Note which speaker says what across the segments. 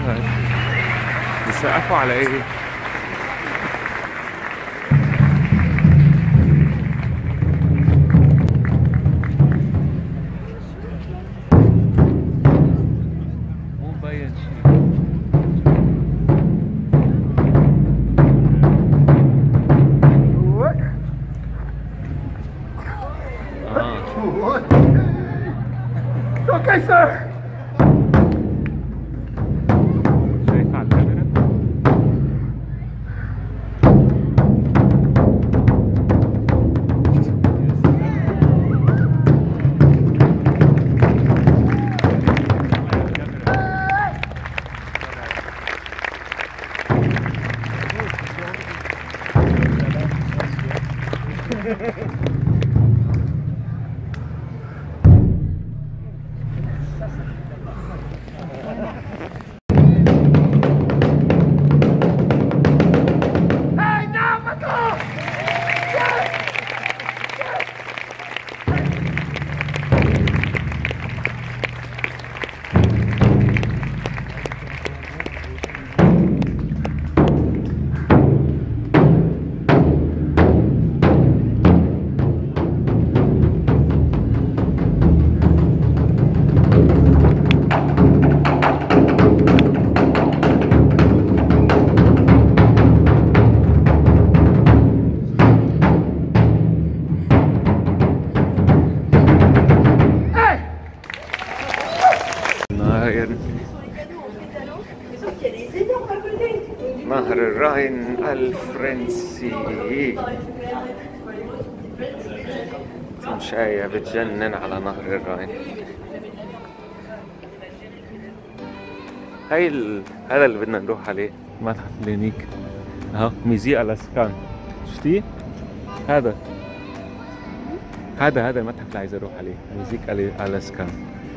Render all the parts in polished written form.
Speaker 1: بيسقفوا على ايه؟ مو مبين شيء.
Speaker 2: Okay, sir.
Speaker 1: شايف على الكاميرا؟ نهر الراين الفرنسي. تمشاية بتجنن على نهر الراين. هذا اللي بدنا نروح عليه، متحف لينيك اهو، ميزي الاسكان. شفتيه؟ هذا المتحف اللي عايز اروح عليه، ميزيك الاسكان.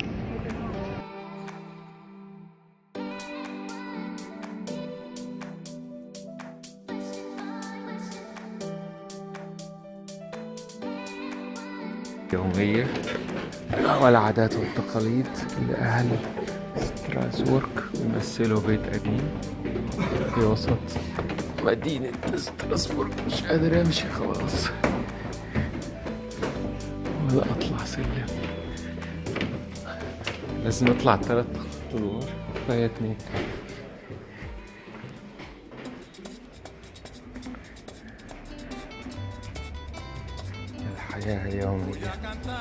Speaker 1: يومية والعادات والتقاليد لأهل ستراسبورغ. بيمثلوا بيت قديم في وسط مدينة ستراسبورغ. مش قادر أمشي خلاص ولا أطلع سلم. لازم نطلع 3 أدوار، كفاية 2. الحياة اليومية،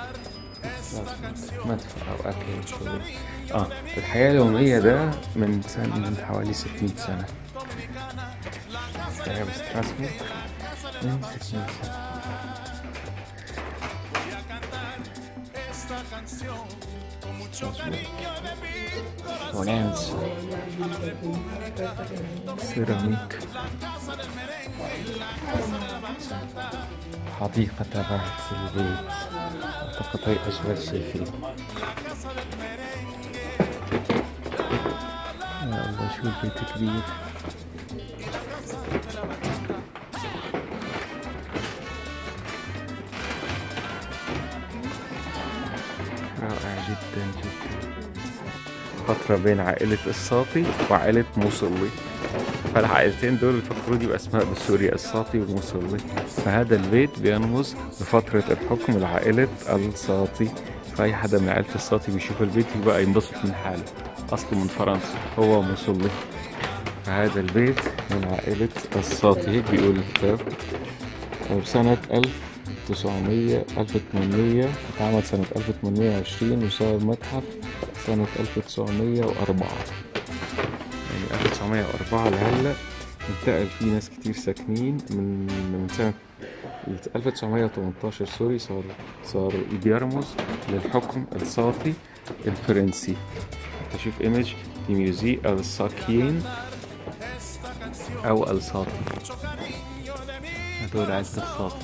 Speaker 1: مدفع أو أكل وشرب. الحياة اليومية ده من حوالي 600 سنة. الحياة بستراسبورغ من 600 سنة. فلورنس، سيراميك، حديقة تبعت البيت. أعتقد هي أجمل شي فيه. يا الله شو البيت كبير. رائع جدا جدا. فترة بين عائلة الساطي وعائلة موصلي، فالعائلتين دول المفروض يبقى اسمها بسوريا الساطي والموصلي. فهذا البيت بيرمز لفترة الحكم لعائلة الساطي. فأي حدا من عائلة الساطي بيشوف البيت يبقى ينبسط من حاله. أصله من فرنسا، هو موصلي. فهذا البيت من عائلة الساطي، هيك بيقول الكتاب. وبسنة 1800 اتعمل سنة 1820 وصار متحف سنة 1904. يعني 1904 لهلا انتقل فيه ناس كتير ساكنين من سنة 1918 سوري. صار بيرمز للحكم الساطي الفرنسي. تشوف ايمج دي ميوزي الساكين او الساطي، هدول عيلة الساطي.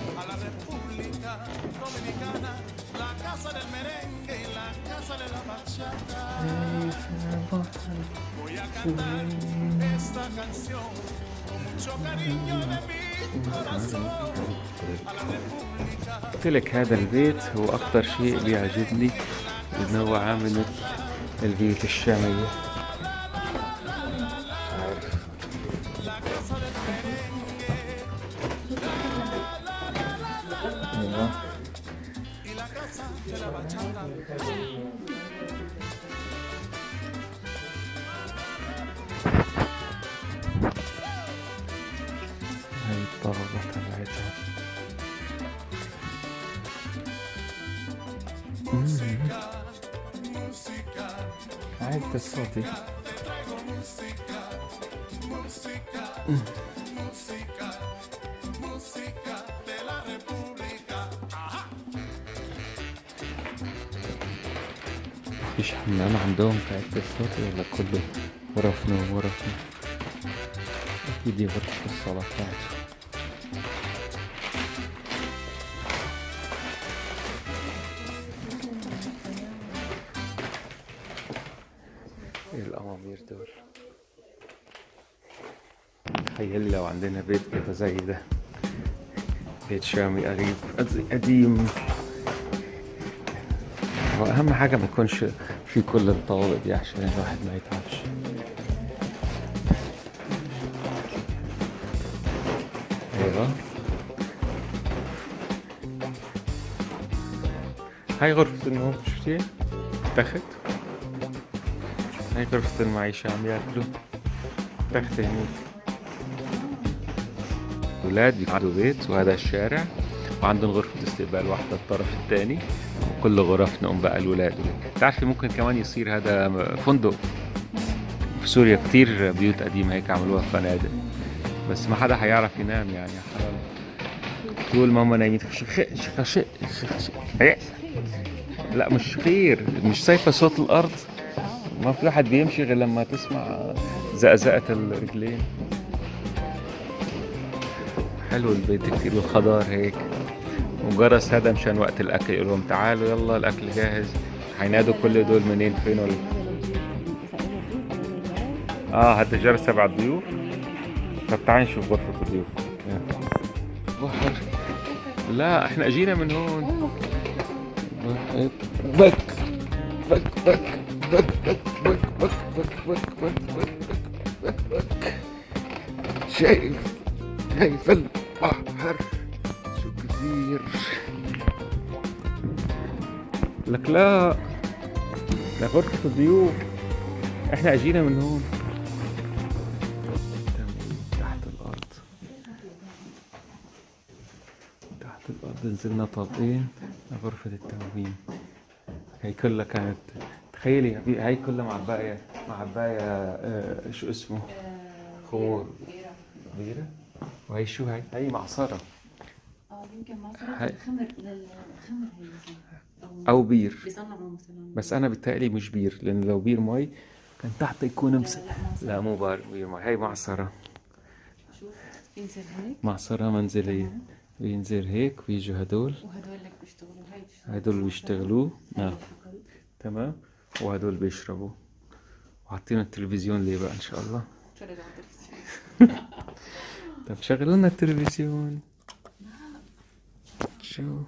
Speaker 1: قلت لك هذا البيت هو أكتر شيء بيعجبني، إنه هو عامل مثل البيوت الشامية. هاي الطاولة تبعتها. عادة الصوتي. مفيش حمام عندهم في عدة الصوتي ولا كله غرفنا وغرفنا؟ أكيد دي غرفة الصلاة بتاعتي. ايه الأمامير دول؟ تخيلي لو عندنا بيت كده زي ده، بيت شامي قريب قديم. وأهم حاجة ما يكونش في كل الطوابق دي عشان الواحد ما يتعبش. ايوه، هاي غرفة النوم شفتيها؟ تخت. هاي غرفة المعيشة عم ياكلوا تخت هنيك. ولاد بيقعدوا بيت، وهذا الشارع، وعندهم غرفة استقبال واحدة الطرف الثاني، وكل غرف نوم بقى الولاد. تعرفي ممكن كمان يصير هذا فندق. في سوريا كتير بيوت قديمة هيك عملوها فنادق، بس ما حدا حيعرف ينام يعني حرام. طول ما هم نايمين لا مش خير، مش شايفة صوت الأرض. ما في واحد بيمشي غير لما تسمع زقزقة الرجلين. حلو البيت كتير، والخضار هيك، وجرس هذا مشان وقت الأكل يقول لهم تعالوا يلا الأكل جاهز. حينادوا كل دول منين فين ولا؟ هذا جرس تبع الضيوف. طب تعالي نشوف غرفة الضيوف. بحر. لا احنا اجينا من هون. بك بك بك بك بك بك بك بك بك بك بك بك. شايف البحر شو كبير. لك لا، ده غرفة الضيوف، احنا اجينا من هون. تحت الأرض نزلنا طابقين لغرفة التموين. هي كلها كانت، تخيلي هي كلها معباية شو اسمه؟ خمور بيرة. وهي شو هي معصرة.
Speaker 3: يمكن معصرة الخمر للخمر هي
Speaker 1: أو بير.
Speaker 3: بيصنعوا مثلا.
Speaker 1: بس أنا بتهيألي مش بير، لأن لو بير مي كان تحت يكون لا مو بير مي، هي معصرة.
Speaker 3: شوف بينزل هيك
Speaker 1: معصرة منزلية. بينزل هيك ويجوا هدول،
Speaker 3: وهدول لك بيشتغلوا
Speaker 1: هدول بيشتغلوا. تمام. وهدول بيشربوا. وحاطين التلفزيون ليه بقى ان شاء الله. طب شغلوا لنا التلفزيون. شو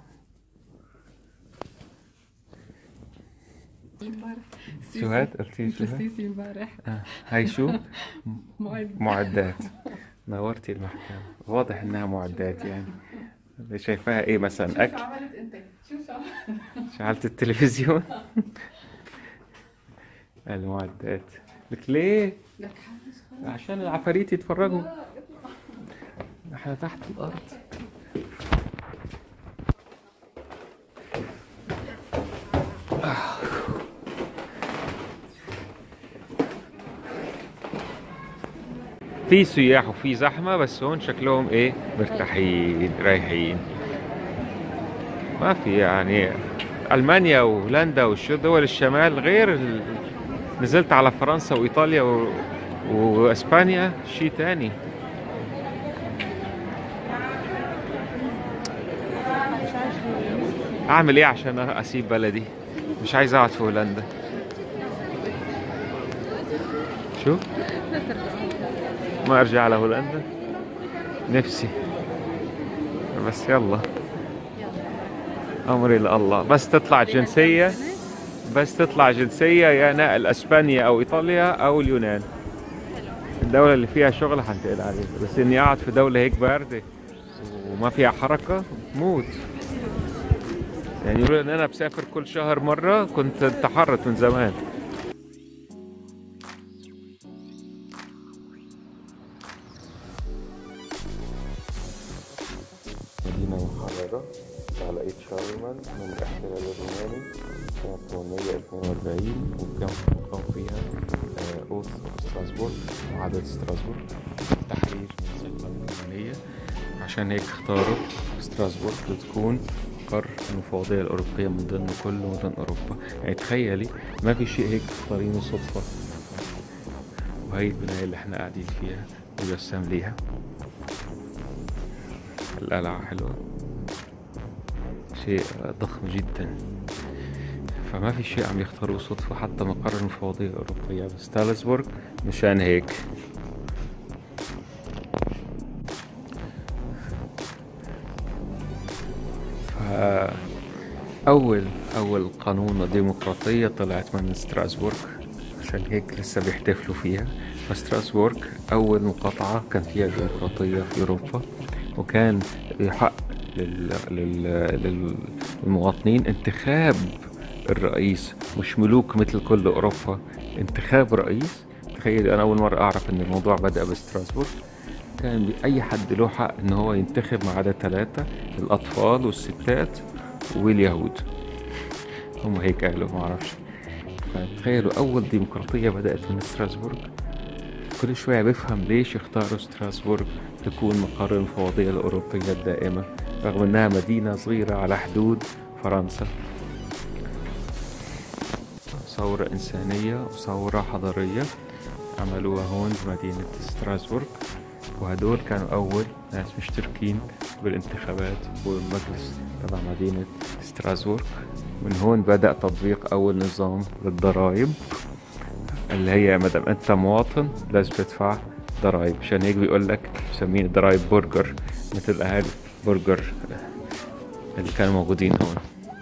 Speaker 1: شو هاد قلتي شو هاد؟
Speaker 3: السيسي امبارح.
Speaker 1: هاي شو؟ معدات. نورتي المحكمة، واضح انها معدات يعني. شايفاها ايه مثلا؟ اكل؟
Speaker 3: عملت انت شو
Speaker 1: شعلت التلفزيون. المعدات. لك ليه؟
Speaker 3: لك
Speaker 1: عشان العفاريت يتفرجوا. احنا تحت الارض. في سياح وفي زحمة، بس هون شكلهم ايه؟ مرتاحين رايحين. ما في يعني ألمانيا وهولندا دول الشمال غير نزلت على فرنسا وإيطاليا وإسبانيا شيء تاني. أعمل إيه عشان أسيب بلدي؟ مش عايز أقعد في هولندا. شو؟ ما أرجع على هولندا؟ نفسي، بس يلا أمري لله. بس تطلع جنسية يا ناقل أسبانيا أو إيطاليا أو اليونان. الدولة اللي فيها شغل هنتقل عليها، بس إني أقعد في دولة هيك باردة وما فيها حركة موت. يعني يقولوا ان انا بسافر كل شهر مرة، كنت انتحرت من زمان. مدينة محررة على ايد شارلمان من الاحتلال الروماني سنة 842، وكان مقام فيها أوث ستراسبورغ وعدد ستراسبورغ تحرير من السلطنة الرومانية. عشان هيك اختاروا ستراسبورغ لتكون مقر المفوضية الأوروبية من ضمن كل مدن أوروبا. يعني تخيلي ما في شيء هيك مختارينه صدفة. وهي البناية اللي احنا قاعدين فيها مجسم ليها. القلعة حلوة، شيء ضخم جدا، فما في شيء عم يختاروه صدفة. حتى مقر المفوضية الأوروبية بستالزبورغ مشان هيك. أول قانون ديمقراطية طلعت من ستراسبورغ، عشان هيك لسه بيحتفلوا فيها. فستراسبورغ أول مقاطعة كان فيها ديمقراطية في أوروبا، وكان يحق للمواطنين انتخاب الرئيس، مش ملوك مثل كل أوروبا. انتخاب رئيس. تخيل، أنا أول مرة أعرف إن الموضوع بدأ بستراسبورغ. كان أي حد له حق إن هو ينتخب ما عدا 3: الأطفال والستات واليهود. هم هيك قالوا، ما أعرفش. فتخيلوا أول ديمقراطية بدأت من ستراسبورغ. كل شوية بفهم ليش اختاروا ستراسبورغ تكون مقر المفوضية الأوروبية الدائمة، رغم أنها مدينة صغيرة على حدود فرنسا. ثورة إنسانية وثورة حضارية عملوها هون بمدينة ستراسبورغ، وهدول كانوا أول ناس مشتركين بالانتخابات والمجلس تبع مدينة ستراسبورغ. من هون بدأ تطبيق أول نظام للضرائب، اللي هي مادام أنت مواطن لازم تدفع ضرائب. عشان هيك بيقول لك مسمين الضرائب برجر، مثل أهل برجر اللي كانوا موجودين هون.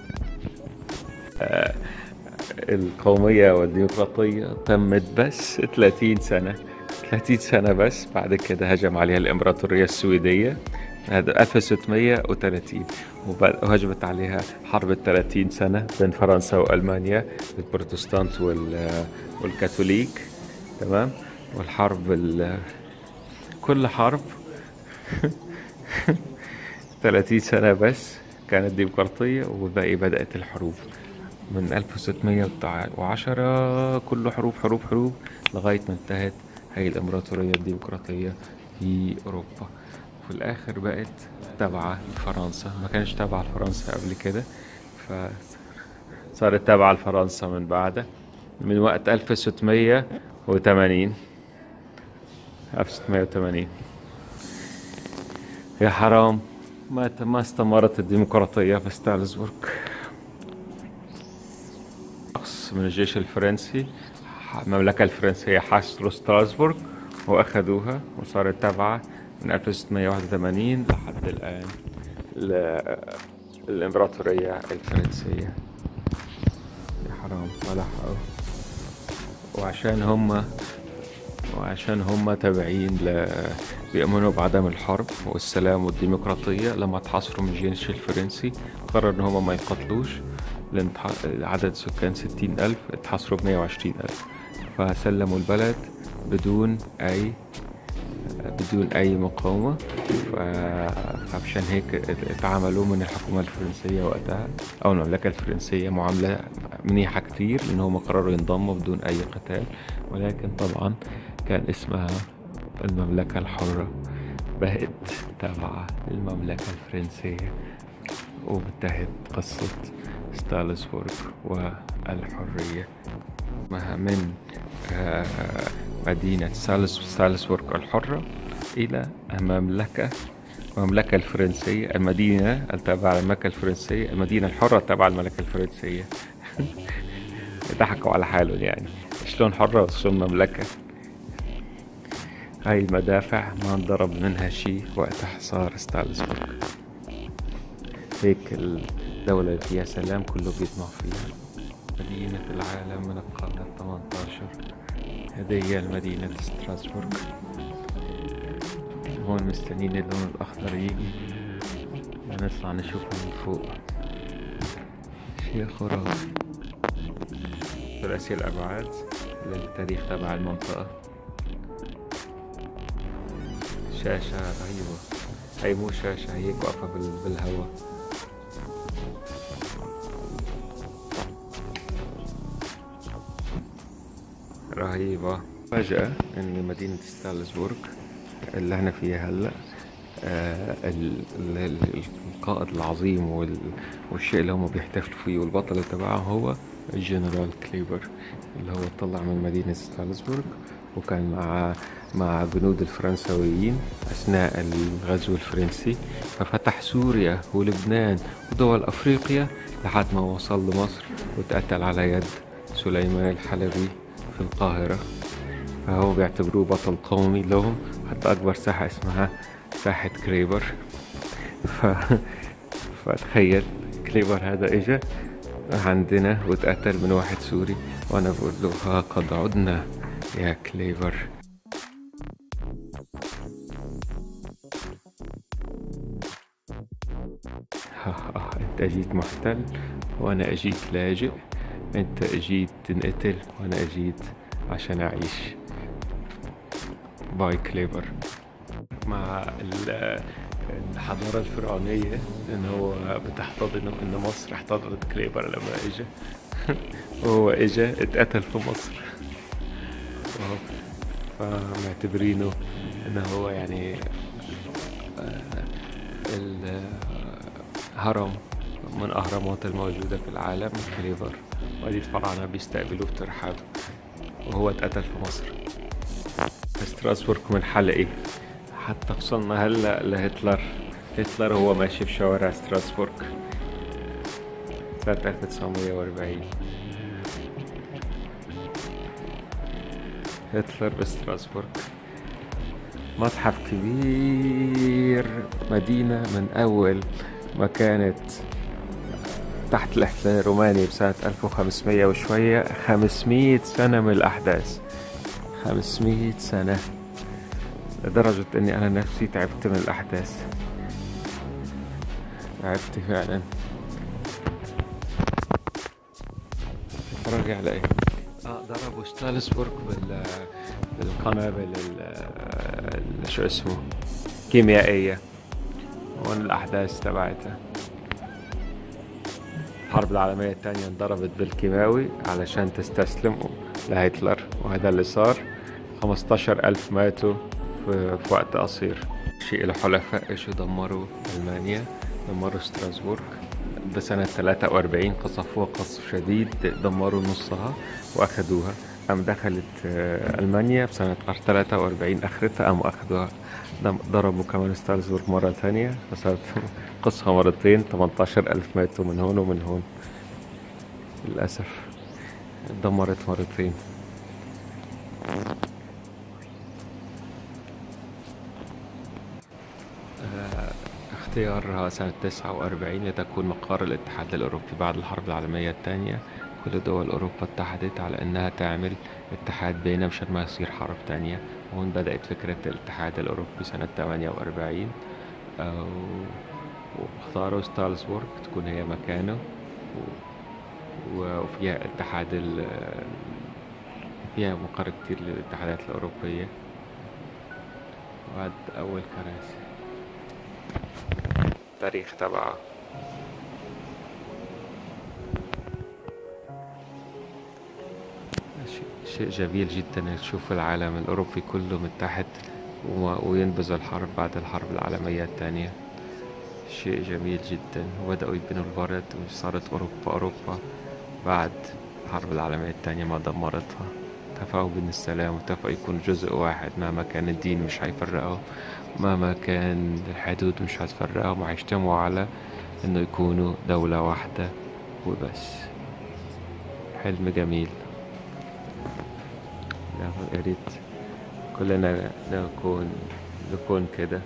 Speaker 1: القومية والديمقراطية تمت بس 30 سنة. 30 سنة بس. بعد كده هجم عليها الإمبراطورية السويدية، هذا 1630، وهجمت عليها حرب 30 سنة بين فرنسا وألمانيا، البروتستانت والكاثوليك. تمام. والحرب كل حرب 30 سنة بس كانت ديمقراطية، والباقي بدأت الحروب. من 1610 كله حروب حروب حروب، لغاية ما انتهت هاي الإمبراطورية الديمقراطية في أوروبا. في الآخر بقت تابعة لفرنسا، ما كانش تابعة لفرنسا قبل كده، فصارت تابعة لفرنسا من بعدها، من وقت 1680. 1680. يا حرام ما استمرت الديمقراطية في ستالزبورغ. شخص من الجيش الفرنسي، المملكة الفرنسية، حاصروا ستراسبورغ وأخذوها، وصارت تابعة من 1681 لحد الآن الإمبراطورية الفرنسية. يا حرام ما لحقوا. وعشان هم تابعين بيؤمنوا بعدم الحرب والسلام والديمقراطية، لما تحاصروا من الجيش الفرنسي قرروا ان هم ما يقتلوش، لان عدد سكان 60,000 اتحاصروا ب120,000، فسلموا البلد بدون اي مقاومة. فعشان هيك اتعاملوا من الحكومة الفرنسية وقتها او المملكة الفرنسية معاملة منيحة كتير، لان هم قرروا ينضموا بدون اي قتال. ولكن طبعا كان اسمها المملكة الحرة، بقت تابعة للمملكة الفرنسية، وانتهت قصة ستالزبورغ والحرية. من مدينة ستالزبورغ الحرة إلى المملكة الفرنسية، المدينة التابعة للمملكة الفرنسية، المدينة الحرة التابعة للمملكة الفرنسية. ضحكوا على حالهم، يعني شلون حرة وشلون مملكة. هاي المدافع ما انضرب منها شي وقت حصار ستالزبورغ. هيك الدولة اللي فيها سلام كله بيطمع فيها. مدينة العالم من القرن 18، هذه هي المدينة ستراسبورغ. هون مستنين اللون الأخضر يجي، نطلع نشوفه من فوق. شيء خرافي. ثلاثي الأبعاد للتاريخ تبع المنطقة. شاشة رهيبة. هي مو شاشة، هي واقفة بالهواء. رهيبة. فجأة إن مدينة ستالزبورغ اللي احنا فيها هلا القائد العظيم والشيء اللي هم بيحتفلوا فيه والبطل تبعهم هو الجنرال كليبر، اللي هو طلع من مدينة ستالزبورغ وكان مع جنود الفرنسويين أثناء الغزو الفرنسي، ففتح سوريا ولبنان ودول أفريقيا لحد ما وصل لمصر وتقتل على يد سليمان الحلبي في القاهرة. فهو بيعتبروه بطل قومي لهم، حتى أكبر ساحة اسمها ساحة كليبر. فتخيل كليبر هذا إجا عندنا واتقتل من واحد سوري، وأنا بقول له ها قد عدنا يا كليبر. انت اجيت محتل وانا اجيت لاجئ، انت اجيت تنقتل وانا اجيت عشان اعيش. باي كليبر. مع الحضارة الفرعونية ان هو بتحتضن ان مصر احتضنت كليبر لما اجا وهو اجا اتقتل في مصر، فمعتبرينه انه هو يعني الهرم من اهرامات الموجودة في العالم كليبر، وهذه الفراعنة بيستقبلوه بترحاب، وهو اتقتل في مصر. ستراسبورغ من حلقي حتى وصلنا هلا لهتلر. هتلر هو ماشي في شوارع ستراسبورغ سنة 1940. هتلر بستراسبورغ. متحف كبير، مدينة من أول ما كانت تحت الاحتلال الروماني بسنة 1500 وشوية، 500 سنة من الأحداث، 500 سنة، لدرجة إني أنا نفسي تعبت من الأحداث، تعبت فعلا. تتفرجي على إيه؟ ضربوا ستالزبورغ بالقنابل شو اسمه كيميائية. وين الأحداث تبعتها؟ الحرب العالمية الثانية انضربت بالكيماوي علشان تستسلم لهتلر، وهذا اللي صار. 15,000 ماتوا في وقت قصير. شيء الحلفاء اجوا دمروا ألمانيا، دمروا ستراسبورغ بسنة 43، قصفوها قصف شديد، دمروا نصها وأخذوها. قام دخلت ألمانيا بسنة 43 آخرتها، قاموا أخذوها، ضربوا كمان ستالزبورغ مرة ثانية، فصارت قصها مرتين، 18,000 ماتوا من هون ومن هون. للأسف دمرت مرتين. اختيارها سنة 49 لتكون مقر الاتحاد الأوروبي بعد الحرب العالمية الثانية. كل دول أوروبا اتحدت على أنها تعمل اتحاد بينها مشان ما يصير حرب تانية. وهون بدأت فكرة الاتحاد الأوروبي سنة 48، واختاروا ستالزبورغ تكون هي مكانه، وفيها فيها مقر كتير للاتحادات الأوروبية. وهذا أول كراسي، التاريخ تبعها. شيء جميل جدا تشوف العالم الأوروبي كله متحد وينبذ الحرب بعد الحرب العالمية الثانية. شيء جميل جدا. وبدأوا يبنوا البلد وصارت أوروبا بعد الحرب العالمية الثانية ما دمرتها. اتفقوا بين السلام، واتفقوا يكون جزء واحد، مهما كان الدين مش هيفرقوا، مهما كان الحدود مش هتفرقهم، وهيجتمعوا على انه يكونوا دولة واحدة وبس. حلم جميل. يا ريت كلنا نكون كده.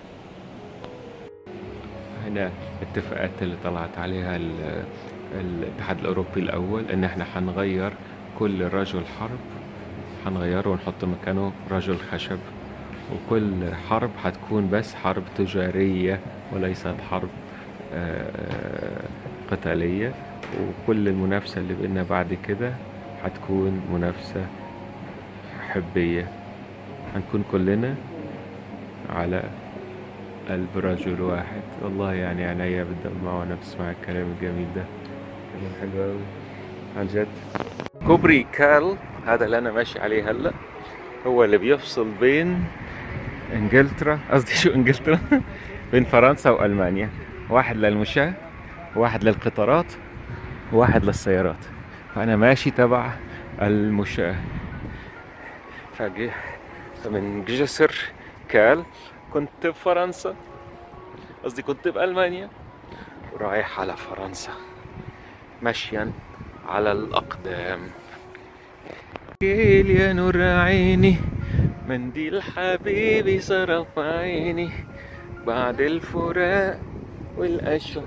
Speaker 1: هنا الاتفاقات اللي طلعت عليها الاتحاد الأوروبي الأول، إن إحنا هنغير كل رجل حرب، هنغيره ونحط مكانه رجل خشب، وكل حرب هتكون بس حرب تجارية وليست حرب قتالية، وكل المنافسة اللي بينا بعد كده هتكون منافسة حبية، هنكون كلنا على قلب رجل واحد. والله يعني عينيا بتدمع وانا بسمع الكلام الجميل ده، كلام حلو قوي عن جد. كوبري كال هذا اللي انا ماشي عليه هلا هو اللي بيفصل بين انجلترا، قصدي شو انجلترا بين فرنسا والمانيا، واحد للمشاة واحد للقطارات وواحد للسيارات، فانا ماشي تبع المشاة. فمن جسر كال كنت بفرنسا، قصدي كنت بألمانيا ورايح على فرنسا مشيا على الأقدام. يا نور عيني منديل حبيبي صرف عيني بعد الفراق والأشواق.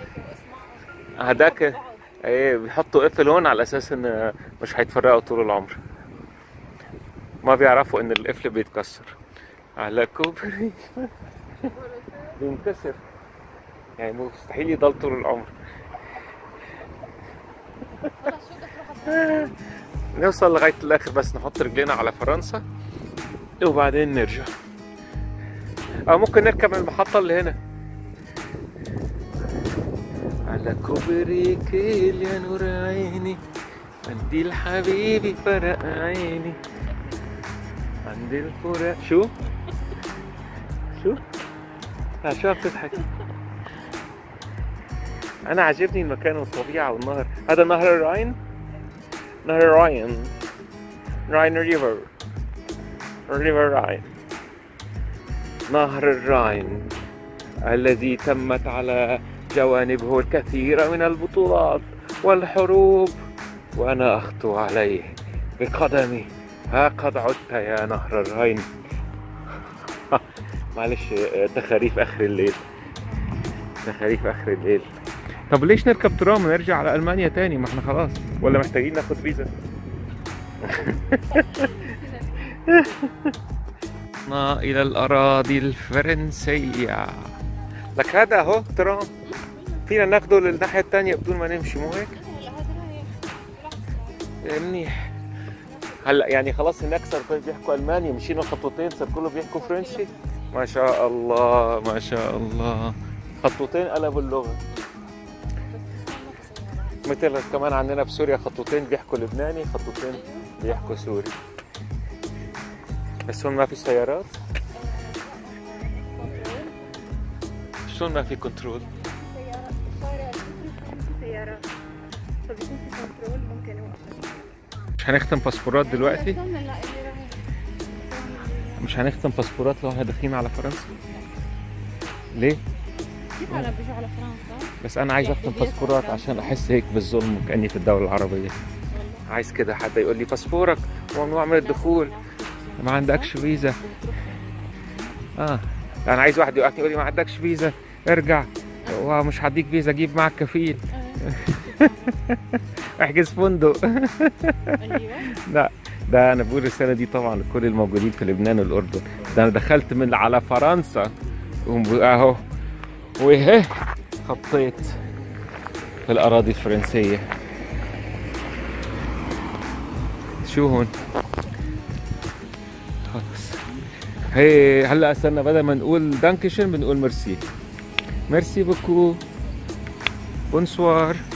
Speaker 1: هداك ايه بيحطوا قفل هون على اساس ان مش هيتفرقوا طول العمر، ما بيعرفوا ان القفل بيتكسر على كوبري بينكسر، يعني مستحيل يضل طول العمر. نوصل لغاية الآخر بس نحط رجلينا على فرنسا وبعدين نرجع، أو ممكن نركب من المحطة اللي هنا. على كوبري كيل يا نور عيني منديل حبيبي فرق عيني عند الفراق. شو شو بتضحك؟ أنا عجبني المكان والطبيعة والنهر. هذا نهر الراين، نهر راين، راين ريفر، ريفر راين، نهر الراين الذي تمت على جوانبه الكثير من البطولات والحروب، وأنا أخطو عليه بقدمي. ها قد عدت يا نهر الراين. معلش تخاريف آخر الليل، تخاريف آخر الليل. طب ليش نركب ترام ونرجع على ألمانيا تاني؟ ما احنا خلاص، ولا محتاجين ناخد فيزا؟ إلى الأراضي الفرنسية. لك هذا اهو ترام، فينا ناخده للناحية التانية بدون ما نمشي، مو هيك؟ منيح. هلا يعني خلاص هناك صار بيحكوا ألماني، مشينا خطوتين صار كله بيحكوا فرنسي. ما شاء الله ما شاء الله، خطوتين قلبوا اللغة. مثل كمان عندنا بسوريا خطوتين بيحكوا لبناني، خطوتين بيحكوا سوري. بس هون ما في سيارات. شلون ما في كنترول؟
Speaker 4: سيارات فبيكون في كنترول ممكن يوقف.
Speaker 1: مش هنختم باسبورات دلوقتي؟ مش هنختم باسبورات لو احنا داخلين على فرنسا؟ ليه؟
Speaker 4: كيف انا بيجوا على فرنسا؟
Speaker 1: بس انا عايز اختم باسبورات عشان احس هيك بالظلم وكاني في الدولة العربية. عايز كده حدا يقول لي باسبورك ممنوع من الدخول، ما عندكش فيزا. انا عايز واحد يوقفني يقول لي ما عندكش فيزا ارجع، ومش هديك فيزا جيب معك كفيل. احجز فندق. لا ده انا بقول الرساله دي طبعا لكل الموجودين في لبنان والاردن. ده انا دخلت من على فرنسا اهو وهي خطيت في الاراضي الفرنسيه. شو هون؟ خلص هي هلا استنى، بدل ما نقول دانكشن بنقول ميرسي. ميرسي بوكو، بونسوار.